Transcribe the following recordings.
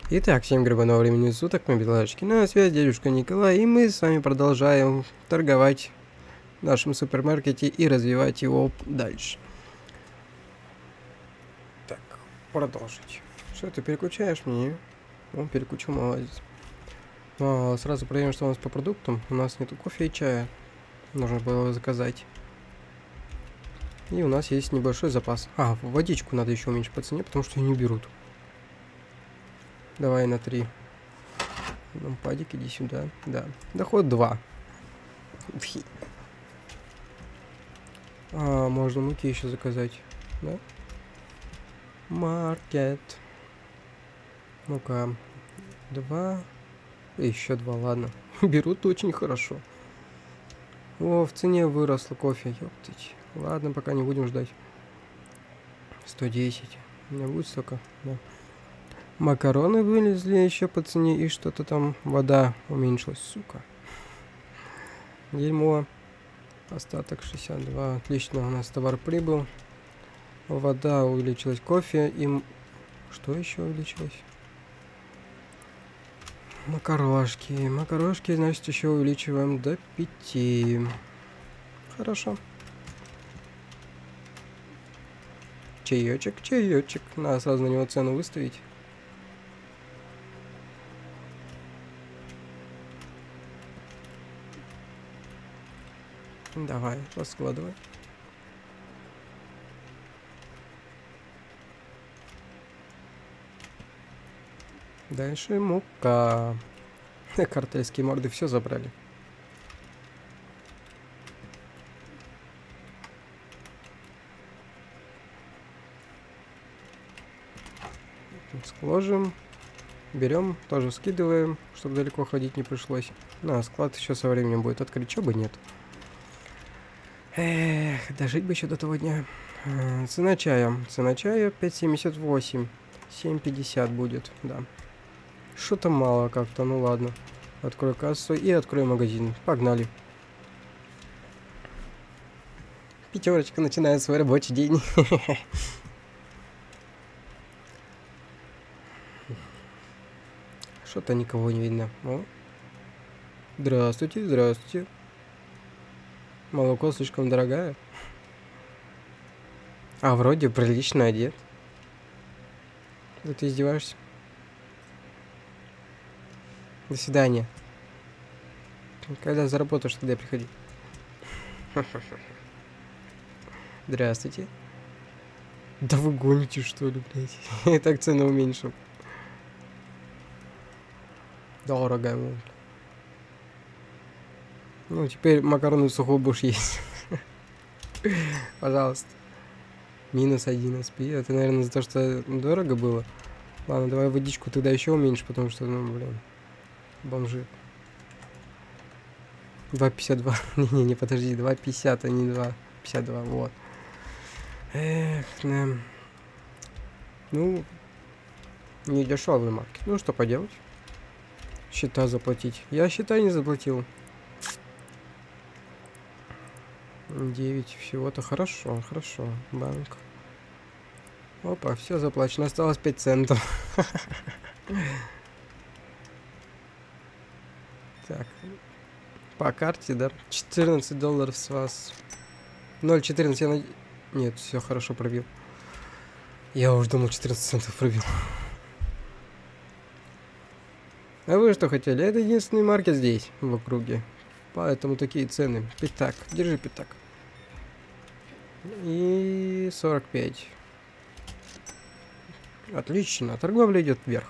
Итак, всем гребаного времени суток, мои белочки, на связи дядюшка Николай, и мы с вами продолжаем торговать в нашем супермаркете и развивать его дальше. Так, продолжить. Что, ты переключаешь мне? Он переключил, молодец. Сразу проверим, что у нас по продуктам. У нас нету кофе и чая. Нужно было его заказать. И у нас есть небольшой запас. Водичку надо еще уменьшить по цене, потому что ее не берут. Давай на 3. Падик, иди сюда. Да. Доход 2. Можно муки еще заказать. Да? Маркет. Мука. 2. Еще 2, ладно. Берут очень хорошо. О, в цене выросло кофе. Ёптыть. Ладно, пока не будем ждать. 110. У меня будет столько? Да. Макароны вылезли еще по цене, и что-то там вода уменьшилась, сука. Дерьмо. Остаток 62. Отлично, у нас товар прибыл. Вода увеличилась, кофе и... Что еще увеличилось? Макарошки. Макарошки, значит, еще увеличиваем до 5. Хорошо. Чаечек, чаечек. Надо сразу на него цену выставить. Давай, раскладывай. Дальше мука. Картельские морды все забрали. Сложим. Берем, тоже скидываем, чтобы далеко ходить не пришлось. На склад еще со временем будет открыть, чё бы нет. Эх, дожить бы еще до того дня. Цена чая. Цена чая 5,78. 7,50 будет, да. Что-то мало как-то, ну ладно. Открою кассу и открою магазин. Погнали. Пятерочка начинает свой рабочий день. Что-то никого не видно. О. Здравствуйте, здравствуйте. Молоко слишком дорогое. Вроде прилично одет. Да ты издеваешься? До свидания. Когда заработаешь, тогда приходи. Здравствуйте. Да вы гоните, что ли, блядь? Я так цену уменьшил. Дорого. Ну, теперь макароны сухой будешь есть. Пожалуйста. Минус 1 СП. Это, наверное, за то, что дорого было. Ладно, давай водичку тогда еще уменьши, потому что, ну, блин, бомжи. 2,52. Не, подожди, 2,50, а не 2,52, вот. Эх, да. Ну, не дешевый маркет. Ну, что поделать? Счета заплатить. Я счета не заплатил. 9 всего-то. Хорошо, хорошо. Банк. Опа, все заплачено. Осталось 5 центов. Так. По карте, да? 14 долларов с вас. 0,14 я Нет, все хорошо пробил. Я уже думал, 14 центов пробил. А вы что хотели? Это единственный маркет здесь, в округе. Поэтому такие цены. Пятак. Держи пятак. И 45. Отлично. Торговля идет вверх.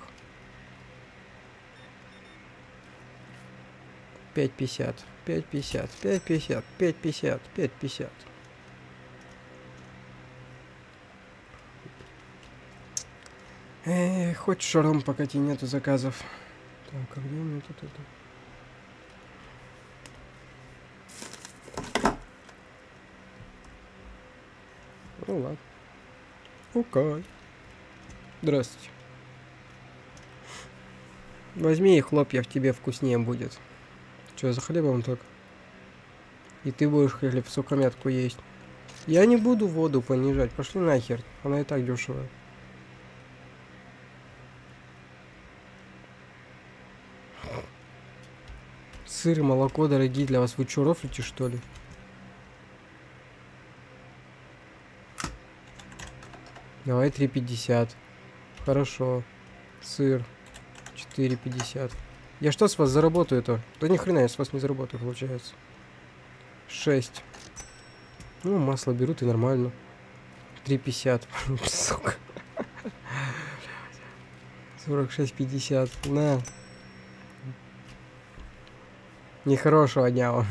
5,50. 5,50. 5,50. 5,50. 5,50. Хоть шаром покати, нету заказов. Так, а где у меня тут это? Ну ладно. Окей. Здравствуйте. Возьми и хлопья, в тебе вкуснее будет. Че, за хлебом так? И ты будешь хлеб в сухомятку есть. Я не буду воду понижать, пошли нахер. Она и так дешевая. Сыр, молоко дорогие для вас. Вы чё, рофлите, что ли? Давай 3,50. Хорошо. Сыр. 4,50. Я что с вас заработаю-то? Да ни хрена я с вас не заработаю, получается. 6. Ну, масло берут и нормально. 3,50. Сука. 46,50. На. Нехорошего дня вам.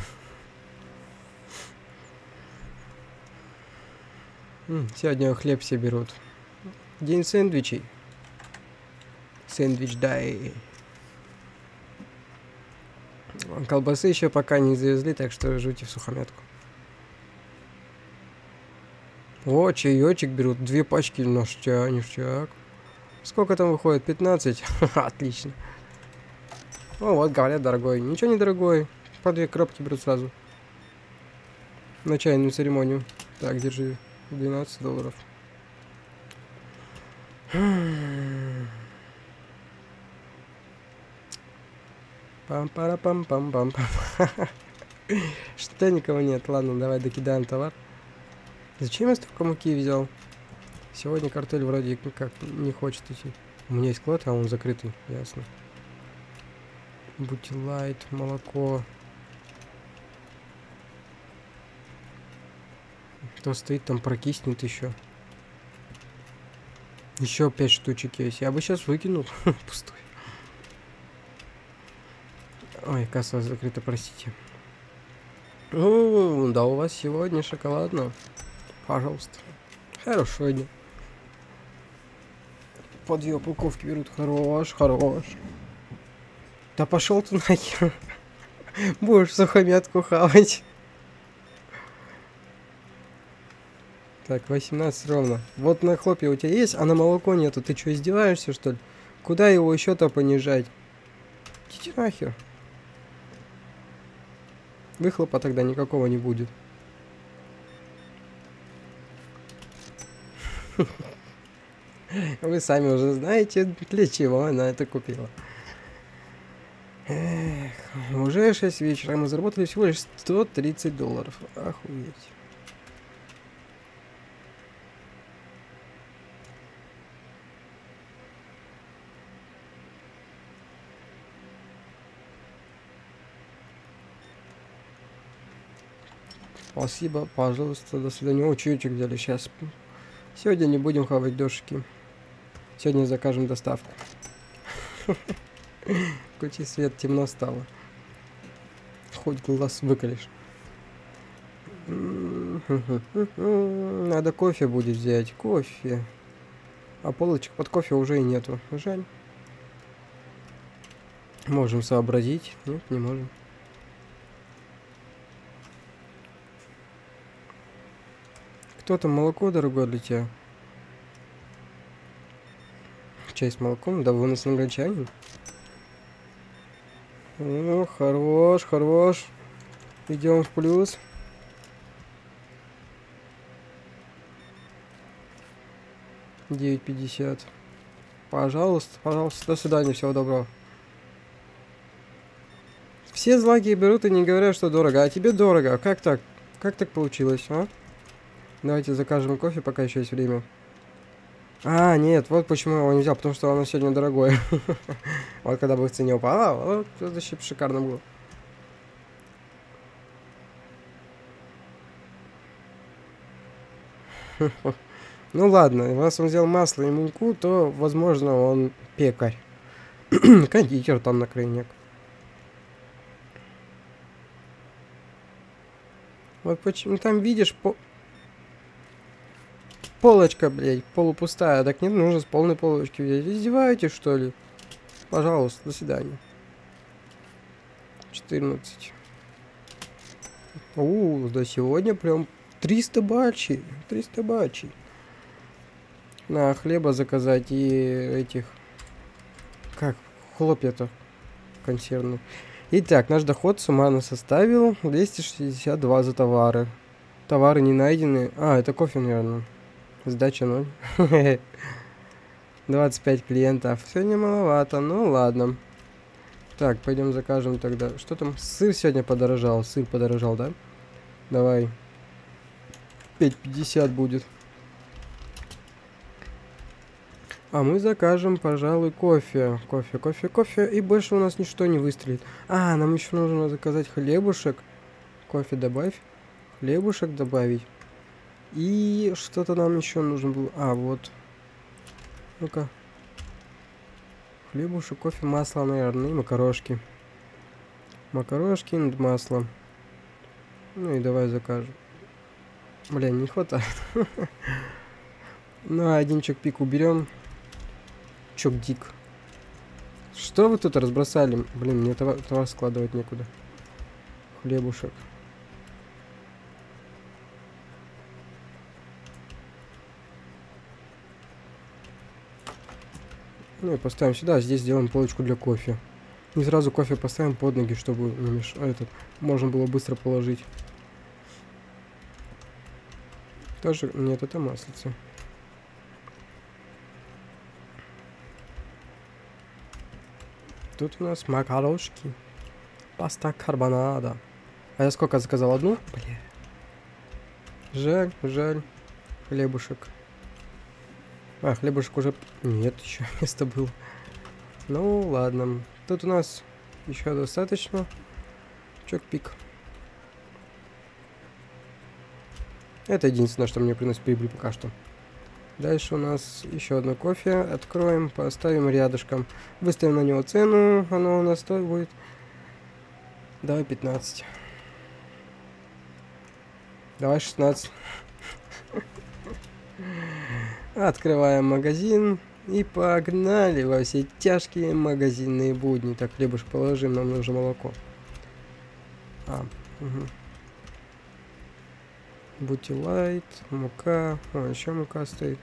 Сегодня хлеб все берут. День сэндвичей. Сэндвич дай. Колбасы еще пока не завезли, так что жуйте в сухомятку. О, чаечек берут. 2 пачки. Ништяк. Сколько там выходит? 15? Отлично. О, вот, говорят, дорогой. Ничего не дорогой. По 2 коробки берут сразу. На чайную церемонию. Так, держи. $12. Пам-пара-пам-пам-пам. Что, никого нет? Ладно, давай докидаем товар. Зачем я столько муки взял? Сегодня картель вроде как не хочет идти. У меня есть склад, а он закрытый, ясно. Бутилайт, молоко. Кто стоит там, прокиснет еще. Еще 5 штучек есть. Я бы сейчас выкинул. Пустой. Ой, касса закрыта, простите. Да у вас сегодня шоколадно. Пожалуйста. Хорошо дня. По 2 упаковки берут. Хорош. Да пошел ты нахер. Будешь сухомятку хавать. Так, 18 ровно. Вот на хлопья у тебя есть, а на молоко нету. Ты что, издеваешься, что ли? Куда его еще-то понижать? Идите нахер. Выхлопа тогда никакого не будет. Вы сами уже знаете, для чего она это купила. Эх, уже 6 вечера, мы заработали всего лишь $130. Охуеть. Спасибо, пожалуйста, до свидания. О, чаечек взяли сейчас. Сегодня не будем хавать дошики. Сегодня закажем доставку. Включи свет, темно стало. Хоть глаз выколешь. Надо кофе будет взять. Кофе. А полочек под кофе уже и нету. Жаль. Можем сообразить. Нет, не можем. Кто там, молоко дорогое для тебя? Чай с молоком? Да вы у нас англичанин. О, хорош. Идем в плюс. $9.50. Пожалуйста. До свидания, всего доброго. Все злаки берут и не говорят, что дорого. А тебе дорого. Как так? Как так получилось, а? Давайте закажем кофе, пока еще есть время. А, нет, вот почему я его не взял, потому что оно сегодня дорогое. Вот когда бы в цене упало, вот это вообще шикарно было. Ну ладно, раз он взял масло и муку, то, возможно, он пекарь. Кондитер там на крайняк. Вот почему там видишь полочка, блядь, полупустая. Так нет, нужно с полной полочки взять. Издеваетесь, что ли? Пожалуйста, до свидания. 14. Да сегодня прям 300 бачей. 300 бачей. На хлеба заказать и этих... Как? Хлопья-то консервные. Итак, наш доход суммарно составил 262 за товары. Товары не найдены. А, это кофе, наверное. Сдача 0. 25 клиентов. Сегодня маловато. Ну ладно. Так, пойдем закажем тогда. Что там? Сыр сегодня подорожал. Сыр подорожал, да? Давай. 5,50 будет. А мы закажем, пожалуй, кофе. Кофе. И больше у нас ничто не выстрелит. А, нам еще нужно заказать хлебушек. Кофе добавь. Хлебушек добавить. И что-то нам еще нужно было. А, вот. Ну-ка. Хлебушек, кофе, масло, наверное, и макарошки. Макарошки и масло. Ну и давай закажем. Бля, не хватает. Ну, один чок-пик уберем. Чок-дик. Что вы тут разбросали? Блин, мне товар складывать некуда. Хлебушек. Ну и поставим сюда, а здесь сделаем полочку для кофе. И сразу кофе поставим под ноги, чтобы не этот можно было быстро положить. Тоже нет, это маслица. Тут у нас макарошки. Паста карбонада. А я сколько заказал? Одну? Бля. Жаль. Хлебушек. А, хлебушек уже... Нет, еще место было. Ну, ладно. Тут у нас еще достаточно. Чок-пик. Это единственное, что мне приносит прибыль пока что. Дальше у нас еще одно кофе. Откроем, поставим рядышком. Выставим на него цену. Оно у нас стоит будет. Давай 15. Давай 16. Открываем магазин. И погнали во все тяжкие магазинные будни. Так, хлебушек положим, нам нужно молоко. Угу. Бутилайт, мука. О, еще мука стоит.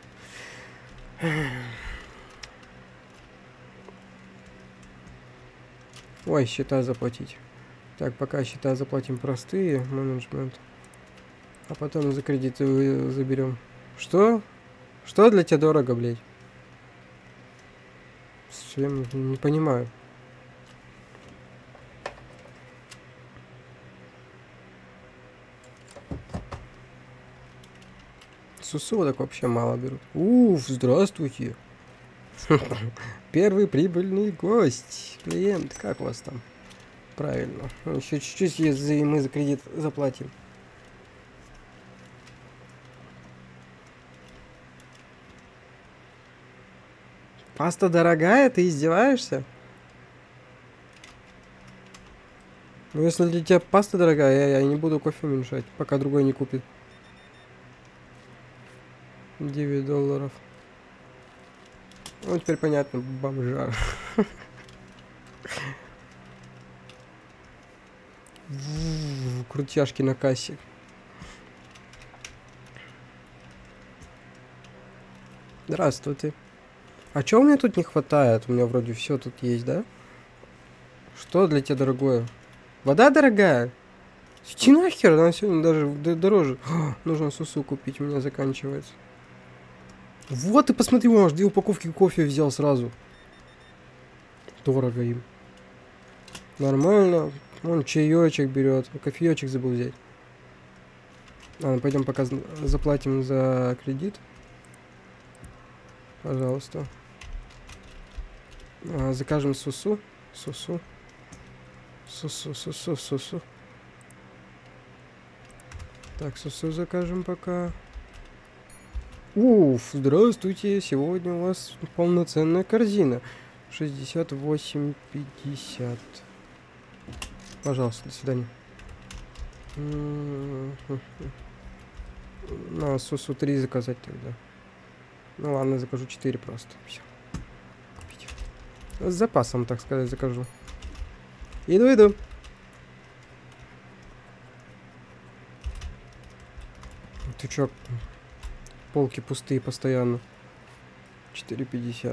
Ой, счета заплатить. Так, пока счета заплатим простые. Менеджмент. А потом за кредиты заберем. Что? Что для тебя дорого, блядь? Я не понимаю. Сусу так вообще мало берут. Уф, здравствуйте. Первый прибыльный гость. Клиент, как у вас там? Правильно. Еще чуть-чуть, и мы за кредит заплатим. Паста дорогая? Ты издеваешься? Ну, если для тебя паста дорогая, я не буду кофе уменьшать, пока другой не купит. $9. Ну, теперь понятно, бомжар. Крутяшки на кассе. Здравствуйте. А чего у меня тут не хватает? У меня вроде все тут есть, да? Что для тебя дорогое? Вода дорогая? Иди нахер, она сегодня даже дороже. Нужно сусу купить, у меня заканчивается. Вот ты посмотри, аж 2 упаковки кофе взял сразу. Дорого им. Нормально. Он чаечек берет. Кофеечек забыл взять. Ладно, пойдем пока заплатим за кредит. Пожалуйста. Закажем сусу. Сусу. Так, сусу закажем пока. Уф, здравствуйте. Сегодня у вас полноценная корзина. 68,50. Пожалуйста, до свидания. На сусу 3 заказать тогда. Ну ладно, закажу 4 просто. Все. Купить. С запасом, так сказать, закажу. Иду. Ты чё? Полки пустые постоянно. 4,50.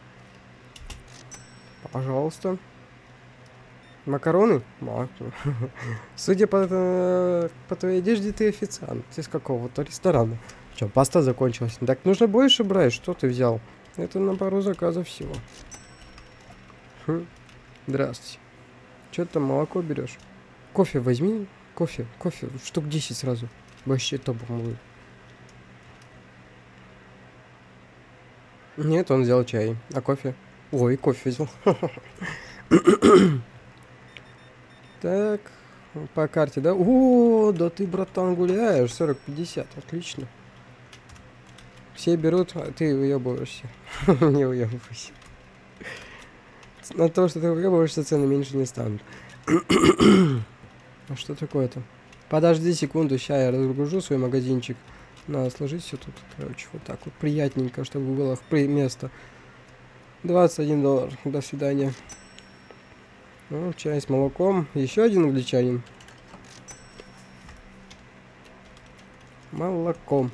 Пожалуйста. Макароны? Судя по твоей одежде, ты официант. Ты из какого-то ресторана. Че, паста закончилась? Так нужно больше брать. Что ты взял? Это на пару заказов всего. Здравствуйте. Что ты там молоко берешь? Кофе возьми. Кофе. Штук 10 сразу. Вообще топом будет. Нет, он взял чай. А кофе? Ой, кофе взял. Так, по карте, да? О, да ты, братан, гуляешь. 40-50, отлично. Все берут, а ты уебываешься. Не уебывайся. На то, что ты уебываешься, цены меньше не станут. А что такое-то? Подожди секунду, сейчас я разгружу свой магазинчик. Надо сложить все тут, короче, вот так вот приятненько, чтобы было место. $21. До свидания. Ну, чай с молоком. Еще один англичанин. Молоко.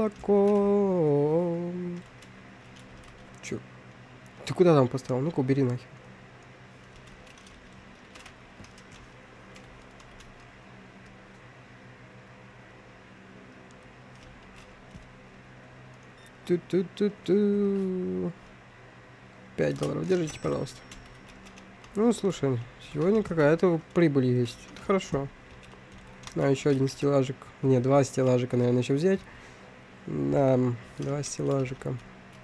Чё? Ты куда там поставил? Ну-ка, убери нахер. $5. Держите, пожалуйста. Ну, слушай, сегодня какая-то прибыль есть. Это хорошо. А, еще один стеллажик. Не, 2 стеллажика, наверное, еще взять. Да, 2 стеллажика.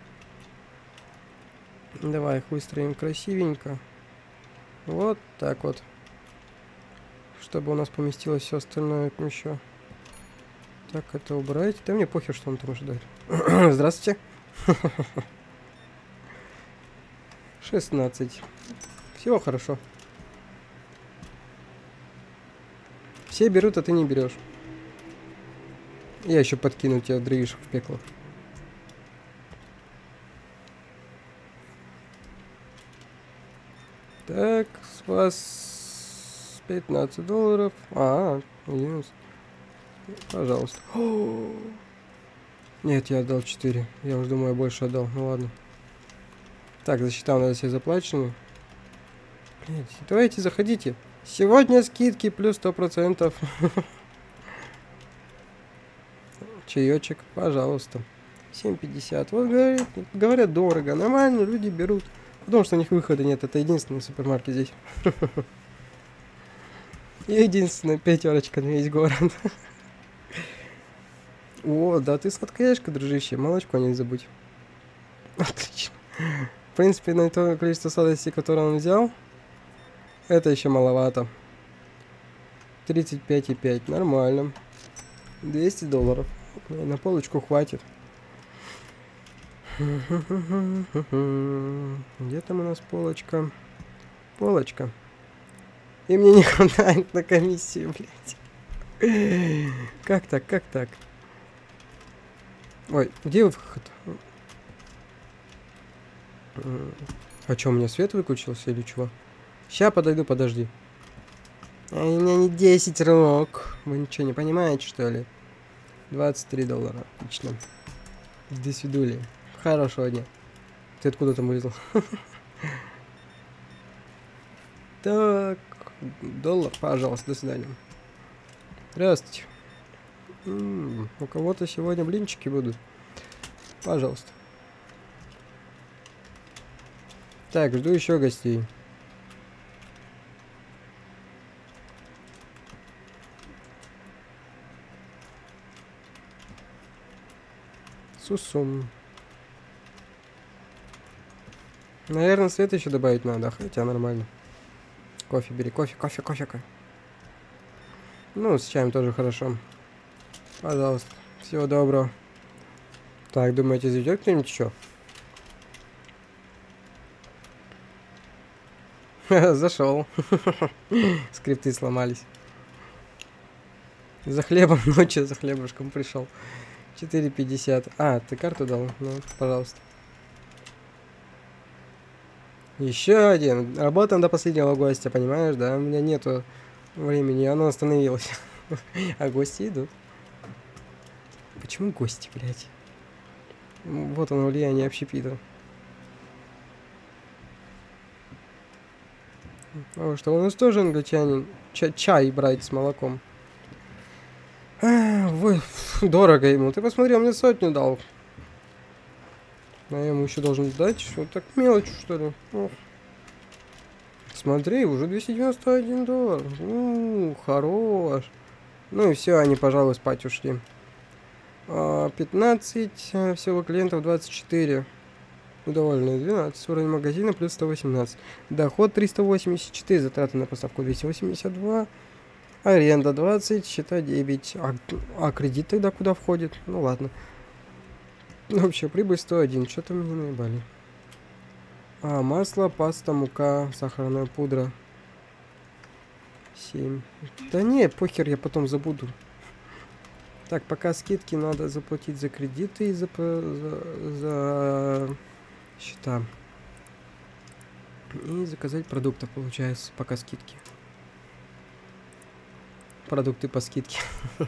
Давай их выстроим красивенько. Вот так вот. Чтобы у нас поместилось все остальное еще. Так, это убрать. Да мне похер, что он там ожидает. Здравствуйте. 16. Всего хорошо. Все берут, а ты не берешь. Я еще подкину тебя, дровишек, в пекло. Так, с вас $15. Минус. Пожалуйста. Нет, я отдал 4. Я уже думаю, я больше отдал. Ну ладно. Так, засчитал, надо все заплачены. Давайте, заходите. Сегодня скидки плюс 100%. Чаечек, пожалуйста. 7,50. Вот говорят дорого. Нормально, люди берут. Потому что у них выхода нет. Это единственный супермаркет здесь. Единственная пятерочка на весь город. О, да ты сладкоежка, дружище. Молочко не забудь. Отлично. В принципе, на то количество сладостей, которое он взял, это еще маловато. 35,5. Нормально. $200. На полочку хватит. Где там у нас полочка? Полочка. И мне не хватает на комиссию, блядь. Как так, как так? Ой, где выход? А что, у меня свет выключился или чего? Сейчас подойду, подожди. А у меня не 10 рок. Вы ничего не понимаете, что ли? $23. Отлично. До свидули. Хорошего дня. Ты откуда там вылезал? Так. $1, пожалуйста, до свидания. Здравствуйте. У кого-то сегодня блинчики будут. Пожалуйста. Так, жду еще гостей. Сусум. Наверное, свет еще добавить надо, хотя нормально. Кофе бери, кофе. Ну, с чаем тоже хорошо. Пожалуйста. Всего доброго. Так, думаете, зайдет кто-нибудь еще? Зашел. Скрипты сломались. За хлебом ночью, за хлебушком пришел. 4,50. А, ты карту дал? Ну, пожалуйста. Еще один. Работаем до последнего гостя, понимаешь, да? У меня нету времени, оно остановилось. А гости идут. Почему гости, блядь? Вот оно, влияние общепита. А что, у нас тоже англичанин. Чай брать с молоком. Ой, дорого ему. Ты посмотри, он мне 100 дал. А я ему еще должен дать. Вот так мелочь, что ли. Ох. Смотри, уже 291 доллар. Хорош. Ну и все, они, пожалуй, спать ушли. 15, всего клиентов 24. Довольно 12. Уровень магазина плюс 118. Доход 384. Затраты на поставку 282. Аренда 20, счета 9. А кредит тогда куда входит? Ну ладно. Общая прибыль 101. Что-то мне наебали. Масло, паста, мука, сахарная пудра. 7. Да не, похер, я потом забуду. Так, пока скидки надо заплатить за кредиты и за счета. И заказать продукты, получается, пока скидки. Продукты по скидке.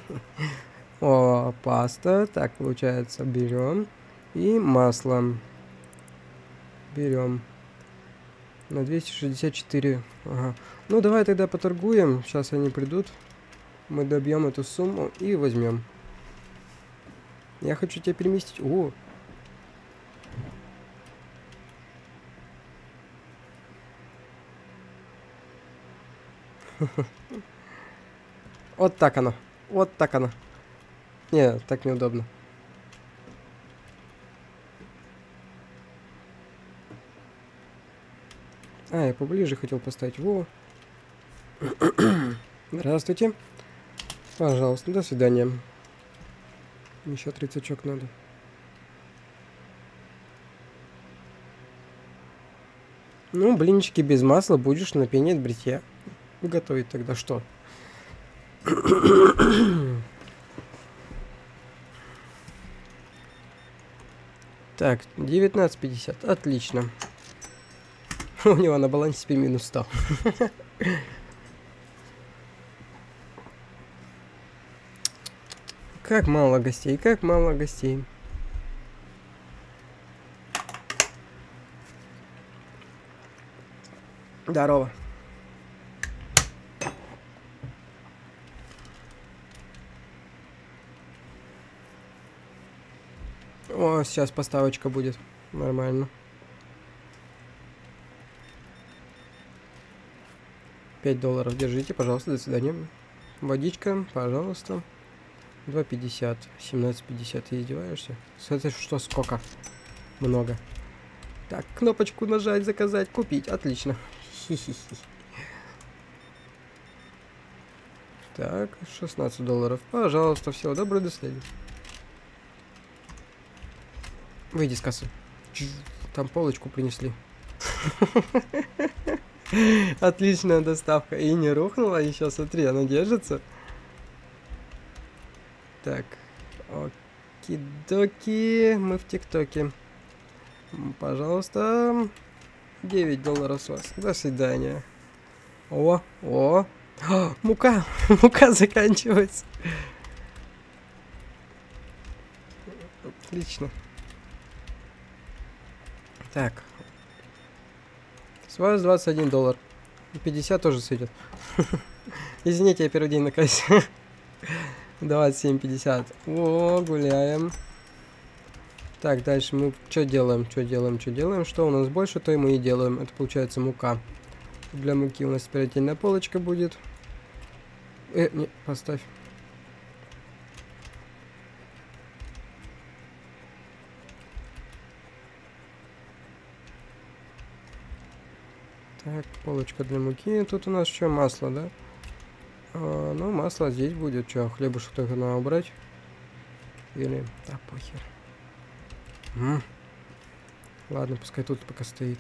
О, паста. Так, получается, берем. И масло. Берем. На 264. Ага. Ну, давай тогда поторгуем. Сейчас они придут. Мы добьем эту сумму и возьмем. Я хочу тебя переместить. О! Вот так оно. Вот так оно. Не, так неудобно. Я поближе хотел поставить. Во. Здравствуйте. Пожалуйста, до свидания. Еще 30 надо. Ну, блинчики без масла будешь на пене от бритья готовить тогда что? Так, 19,50. Отлично. У него на балансе теперь минус 100. Как мало гостей, как мало гостей. Здорово. О, сейчас поставочка будет. Нормально. 5 долларов держите, пожалуйста, до свидания. Водичка, пожалуйста. 2,50. 17,50. Ты издеваешься? Это что, сколько? Много. Так, кнопочку нажать, заказать, купить. Отлично. Хи-хи-хи. Так, 16 долларов. Пожалуйста, всего доброго, до свидания. Выйди с кассы. Там полочку принесли. Отличная доставка. И не рухнула еще, смотри, она держится. Так. Оки-доки. Мы в ТикТоке. Пожалуйста. 9 долларов с вас. До свидания. О. Мука. Мука заканчивается. Отлично. Так. С вас 21 доллар. 50 тоже сойдет. Извините, я первый день на кассе. 27,50. О, гуляем. Так, дальше мы что делаем? Что у нас больше, то и мы и делаем. Это получается мука. Для муки у нас теперь отдельная полочка будет. Не, поставь. Так, полочка для муки. Тут у нас что, масло, да? Ну, масло здесь будет. Что, хлебушек только надо убрать? Или... Да, похер. Ладно, пускай тут пока стоит.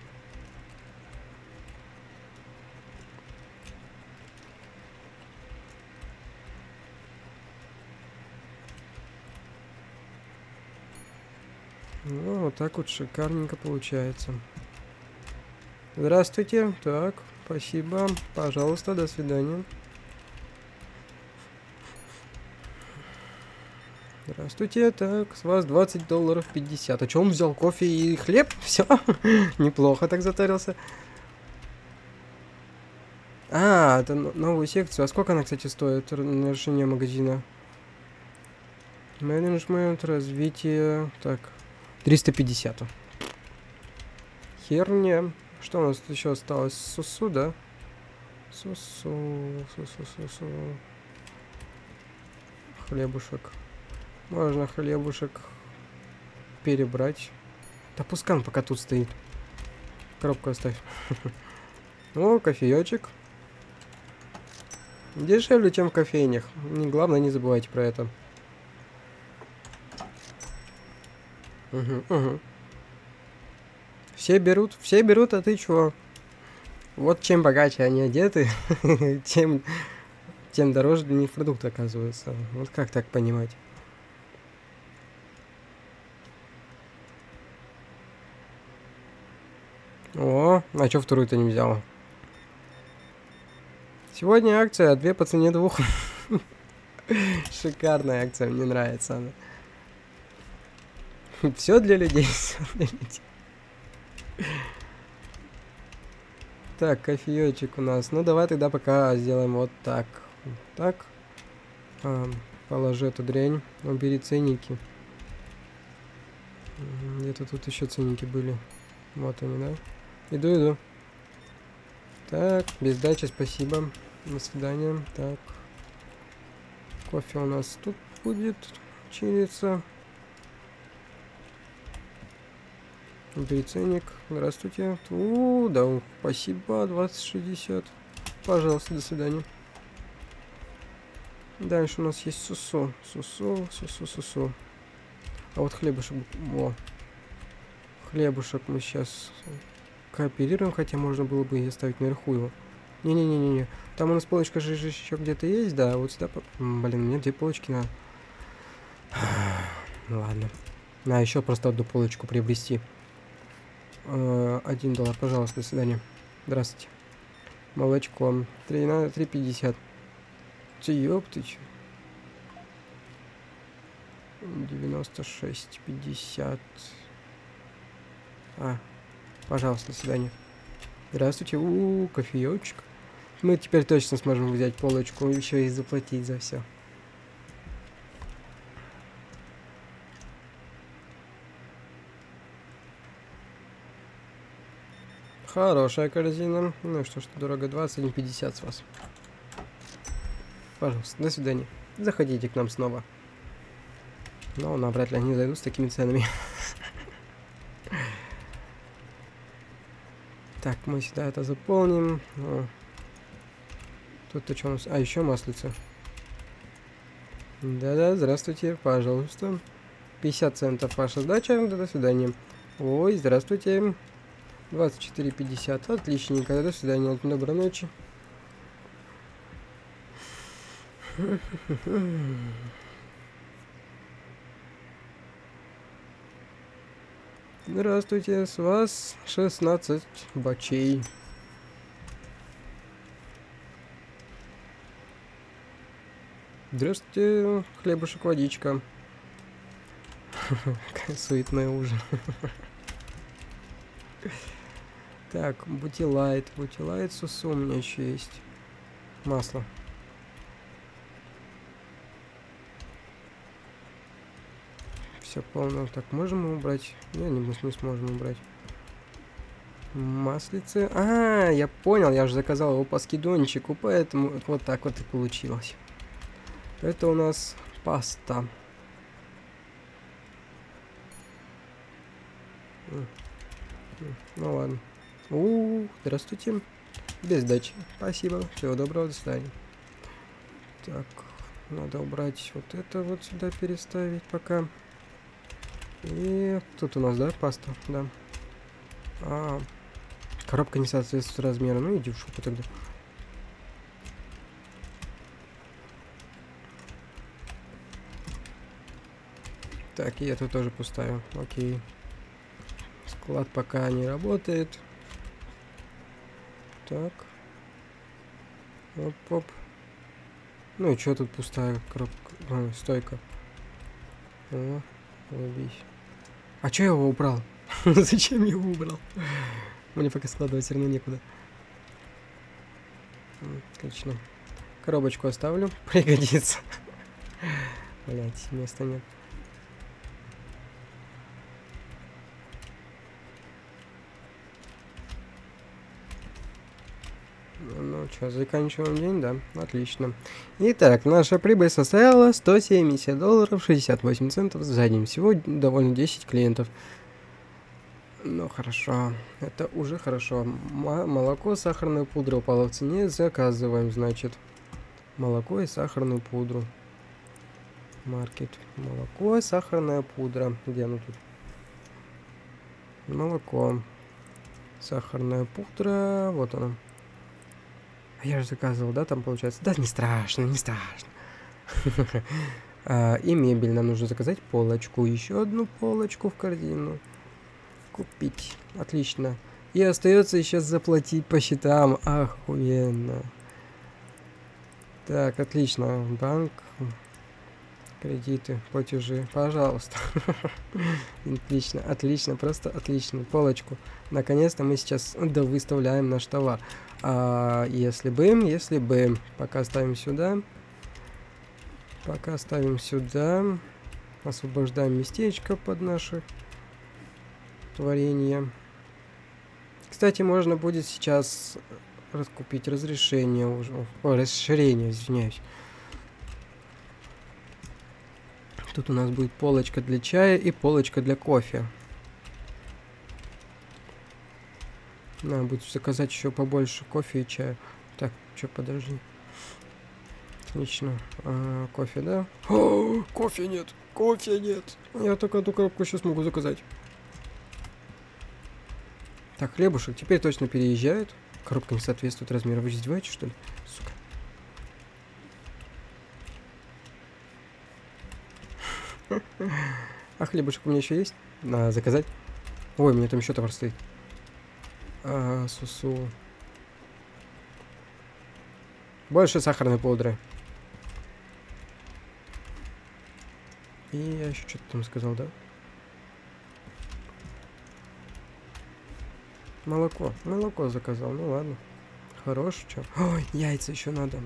Ну, вот так вот шикарненько получается. Здравствуйте. Так, спасибо. Пожалуйста, до свидания. Здравствуйте. Так, с вас 20 долларов 50. А что он взял? Кофе и хлеб? Все. Неплохо так затарился. Это новую секцию. А сколько она, кстати, стоит на решение магазина? Менеджмент, развитие. Так, 350. Херня. Что у нас тут еще осталось? Сусу, да? Сусу. Хлебушек. Можно хлебушек перебрать. Да пускай он пока тут стоит. Коробку оставь. О, кофеечек. Дешевле, чем в кофейнях. Главное, не забывайте про это. Угу. Все берут, а ты чё? Вот чем богаче они одеты, тем дороже для них продукты оказываются. Вот как так понимать? О, а чё вторую-то не взял? Сегодня акция 2 по цене 2. Шикарная акция, мне нравится она. Все для людей, всё для людей. Так, кофеечек у нас. Ну, давай тогда пока сделаем вот так. Так. Положи эту дрянь. Убери ценники. Где-то тут еще ценники были. Вот они, да? Иду. Так, без дачи, спасибо. До свидания. Так. Кофе у нас тут будет чилиться. Убери ценник. Здравствуйте. Да, спасибо. 20,60. Пожалуйста, до свидания. Дальше у нас есть сусу. Сусу. А вот хлебушек. Во. Хлебушек мы сейчас кооперируем, хотя можно было бы и оставить наверху его. Не-не-не-не. Там у нас полочка же еще где-то есть, да. Вот сюда... Блин, мне 2 полочки надо. Ладно. На, еще просто одну полочку приобрести. $1, пожалуйста, до свидания. Здравствуйте. Молочко. 3,50. Ёптыч. 96,50. Пожалуйста, до свидания. Здравствуйте. Кофеечек. Мы теперь точно сможем взять полочку, еще и заплатить за все. Хорошая корзина. Ну что ж, дорого, 21,50 с вас. Пожалуйста, до свидания. Заходите к нам снова. Но навряд ли они зайдут с такими ценами. Так, мы сюда это заполним. Тут-то что у нас? Еще маслица. Да-да, здравствуйте, пожалуйста. 50 центов ваша сдача. До свидания. Ой, здравствуйте. 24,50. Отличненько. До свидания. Доброй ночи. Здравствуйте, с вас 16 бачей. Здравствуйте, хлебушек, водичка. Суетный ужин. Так, бутилайт, сусу у меня еще есть. Масло. Все полно. Так, можем убрать? Не, мы не сможем убрать. Маслицы. Я понял, я же заказал его по скидончику, поэтому вот так вот и получилось. Это у нас паста. Ну ладно. Здравствуйте. Без сдачи. Спасибо. Всего доброго, до свидания. Так, надо убрать вот это вот сюда, переставить пока. И тут у нас, да, паста? Да. Коробка не соответствует размеру. Ну иди в шутку тогда. Так, и это тоже пустая. Окей. Склад пока не работает. Так. Оп-оп. Ну и что тут пустая коробка? Стойка. О, улыбись. А чё я его убрал? Зачем я его убрал? Мне пока складывать все равно некуда. Отлично. Коробочку оставлю. Пригодится. Блять, места нет. Ну что, заканчиваем день, да? Отлично. Итак, наша прибыль составила $170 68 центов за день. Всего довольно 10 клиентов. Ну хорошо, это уже хорошо. Молоко, сахарную пудру упало в цене. Заказываем, значит. Молоко и сахарную пудру. Маркет. Молоко и сахарная пудра. Где оно тут? Молоко. Сахарная пудра. Вот она. А я же заказывал, да, там получается? Да, не страшно, не страшно. И мебель. Нам нужно заказать полочку. Еще одну полочку в корзину. Купить. Отлично. И остается еще заплатить по счетам. Охуенно. Так, отлично. Банк. Кредиты, платежи. Пожалуйста. Отлично, отлично, просто отлично. Полочку. Наконец-то мы сейчас довыставляем наш товар. Если бы. Пока ставим сюда. Освобождаем местечко под наше творение. Кстати, можно будет сейчас раскупить разрешение уже. Расширение, извиняюсь. Тут у нас будет полочка для чая и полочка для кофе. Надо будет заказать еще побольше кофе и чая. Так, что, подожди. Отлично. Кофе, да? О, кофе нет! Кофе нет! Я только эту коробку сейчас могу заказать. Так, хлебушек теперь точно переезжает. Коробка не соответствует размеру. Вы издеваетесь, что ли? Сука. А хлебушек у меня еще есть? Надо заказать. Ой, у меня там еще товар стоит. Сусу. Больше сахарной пудры. И я еще что-то там сказал, да? Молоко. Молоко заказал. Ну ладно. Хорош, что? Ой, яйца еще надо.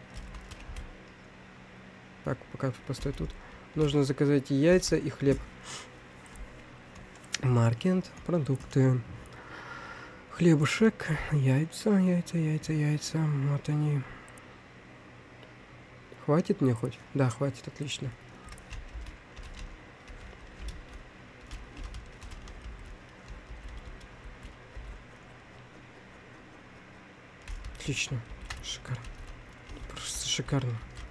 Так, пока постой тут. Нужно заказать и яйца, и хлеб. Маркет, продукты. Хлебушек, яйца. Вот они. Хватит мне хоть? Да, хватит, отлично. Отлично. Шикарно. Просто шикарно.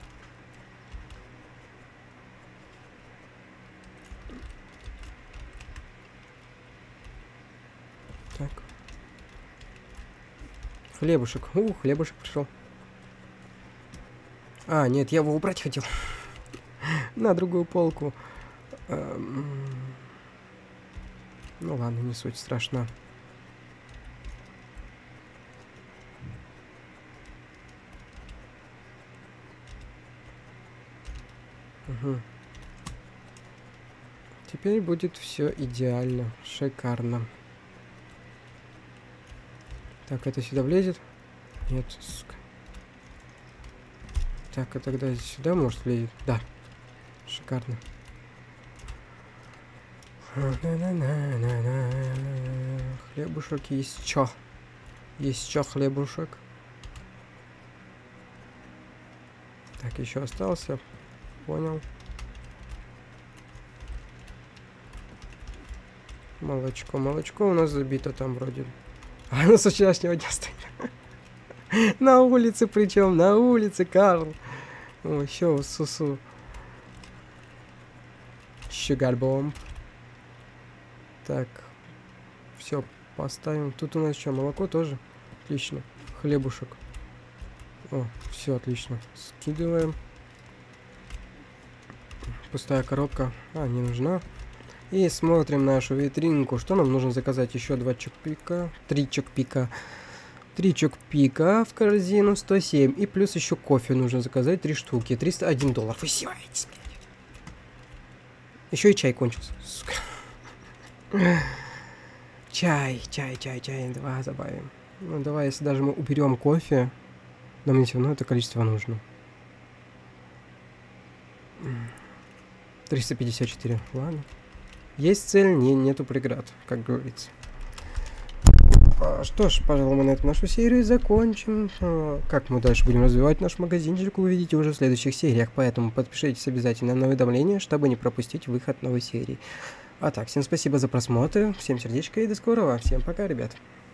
Так. Хлебушек. Хлебушек пришел. Нет, я его убрать хотел. На другую полку. Ну ладно, не суть страшна. Угу. Теперь будет все идеально, шикарно. Так, это сюда влезет? Нет, сука. Так, а тогда сюда, может, влезет? Да. Шикарно. Хлебушек есть чё? Есть чё хлебушек? Так, еще остался. Понял. Молочко у нас забито там вроде. Оно с вчерашнего дня стоит. На улице причем, на улице, Карл. О, еще сусу. Sugar-bomb. Так. Все, поставим. Тут у нас что, молоко тоже? Отлично. Хлебушек. О, все отлично. Скидываем. Пустая коробка. Не нужна. И смотрим нашу витринку. Что нам нужно заказать? Еще 2 чокпика. 3 чокпика. 3 чокпика в корзину. 107. И плюс еще кофе нужно заказать. 3 штуки. $301. Вы издеваетесь, блядь. Еще и чай кончился. Сука. Чай. 2 добавим. Ну давай, если даже мы уберем кофе, нам не все равно это количество нужно. 354. Ладно. Есть цель, нету преград, как говорится. Что ж, пожалуй, мы на этом нашу серию закончим. Как мы дальше будем развивать наш магазинчик, вы увидите уже в следующих сериях. Поэтому подпишитесь обязательно на уведомления, чтобы не пропустить выход новой серии. А так, всем спасибо за просмотр, всем сердечко и до скорого. Всем пока, ребят.